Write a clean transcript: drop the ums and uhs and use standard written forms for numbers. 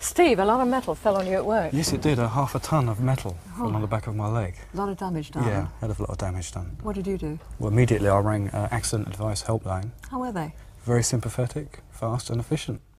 Steve, a lot of metal fell on you at work. Yes, it did. Half a ton of metal fell on the back of my leg. A lot of damage done. Yeah, hell of a lot of damage done. What did you do? Well, immediately I rang Accident Advice Helpline. How were they? Very sympathetic, fast and efficient.